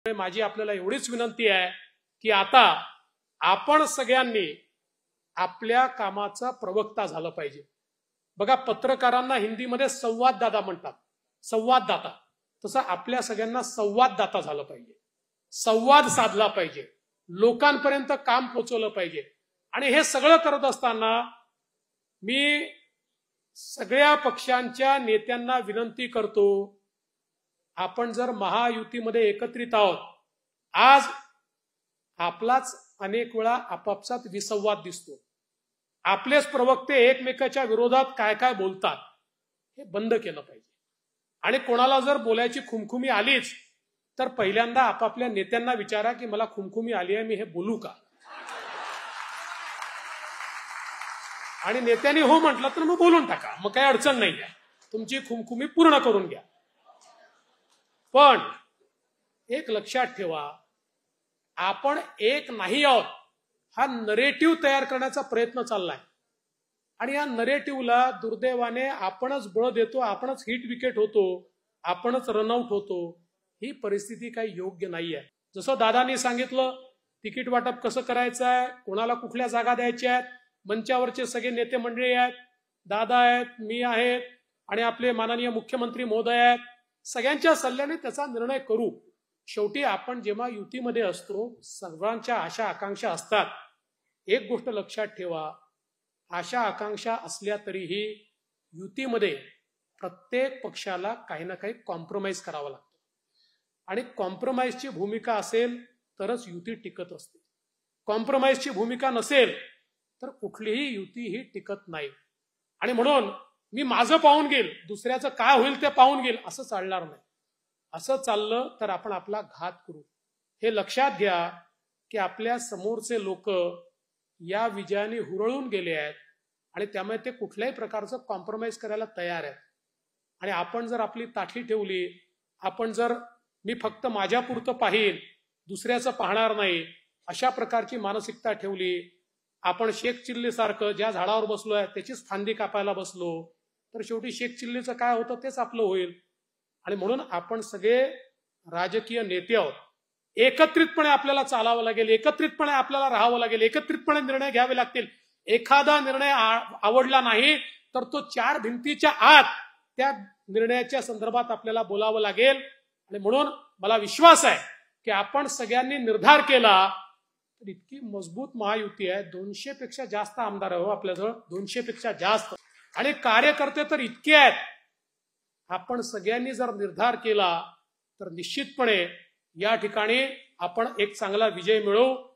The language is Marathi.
माझी आपल्याला एवढीच विनंती आहे की आता आपण सगळ्यांनी आपल्या कामाचा प्रवक्ता झालं पाहिजे। बघा, पत्रकारांना हिंदीमध्ये संवाददाता म्हणतात, संवाददाता। तसं आपल्या सगळ्यांना संवाददाता झालं पाहिजे, संवाद साधला पाहिजे, लोकांपर्यंत काम पोहोचवलं पाहिजे। आणि हे सगळं करत असताना मी सगळ्या पक्षांच्या नेत्यांना विनंती करतो, आपण जर महायुतीमध्ये एकत्रित आहोत, आज आपलाच अनेक वेळा आपापसात विसंवाद दिसतो, आपलेच प्रवक्ते एकमेकाच्या विरोधात काय काय बोलतात, हे बंद केलं पाहिजे। आणि कोणाला जर बोलायची खुमखुमी आलीच तर पहिल्यांदा आपापल्या नेत्यांना विचारा की मला खुमखुमी आली आहे, मी हे बोलू का? आणि नेत्यांनी हो म्हटलं तर मग बोलून टाका, मग काही अडचण नाही आहे, तुमची खुमखुमी पूर्ण करून घ्या। पण एक लक्षात ठेवा, आपण एक नाही आहोत हा नरेटिव्ह तयार करण्याचा प्रयत्न चाललाय। आणि या नरेटिव्हला दुर्दैवाने आपणच बळ देतो, आपणच हिट विकेट होतो, आपणच रनआउट होतो। ही परिस्थिती काही योग्य नाही आहे। जसं दादांनी सांगितलं, तिकीट वाटप कसं करायचं आहे, कोणाला कुठल्या जागा द्यायच्या आहेत, मंचावरचे सगळे नेते मंडळी आहेत, दादा आहेत, मी आहेत आणि आपले माननीय मुख्यमंत्री महोदय आहेत, सगळ्यांच्या सल्ल्याने त्याचा निर्णय करू। शेवटी आपण जेव्हा युतीमध्ये असतो, सर्वांच्या आशा आकांक्षा असतात। एक गोष्ट लक्षात ठेवा, आशा आकांक्षा असल्या तरीही युतीमध्ये प्रत्येक पक्षाला काही ना काही कॉम्प्रोमाइज करावं लागतं आणि कॉम्प्रोमाइजची भूमिका असेल तरच युती टिकत असते। कॉम्प्रोमाइजची भूमिका नसेल तर कुठलीही युती ही टिकत नाही। आणि म्हणून मी माझं पाहून घेईल, दुसऱ्याचं काय होईल ते पाहून घेईल, असं चालणार नाही। असं चाललं तर आपण आपला घात करू। हे लक्षात घ्या की आपल्या समोरचे लोक या विजयाने हुरळून गेले आहेत आणि त्यामुळे ते कुठल्याही प्रकारचं कॉम्प्रोमाइज करायला तयार आहेत। आणि आपण जर आपली ताठी ठेवली, आपण जर मी फक्त माझ्यापुरतं पाहील, दुसऱ्याचं पाहणार नाही, अशा प्रकारची मानसिकता ठेवली, आपण शेख चिल्ली सारखं ज्या झाडावर बसलोय त्याचीच फांदी कापायला बसलो, तर शेवटी शेख चिल्लीचं काय होतं तेच आपलं होईल। आणि म्हणून आपण सगळे राजकीय नेते आहोत, एकत्रितपणे आपल्याला चालावं लागेल, एकत्रितपणे आपल्याला राहावं लागेल, एकत्रितपणे निर्णय घ्यावे लागतील। एखादा निर्णय आवडला नाही तर तो चार भिंतीच्या आत त्या निर्णयाच्या संदर्भात आपल्याला बोलावं लागेल। आणि म्हणून मला विश्वास आहे की आपण सगळ्यांनी निर्धार केला तर इतकी मजबूत महायुती आहे, 200 पेक्षा जास्त आमदार आहे हो आपल्याजवळ, 200 पेक्षा जास्त, आणि कार्यकर्ते तर इतके आहेत। आपण सगळ्यांनी जर निर्धार केला तर निश्चितपणे या ठिकाणी आपण एक चांगला विजय मिळवू।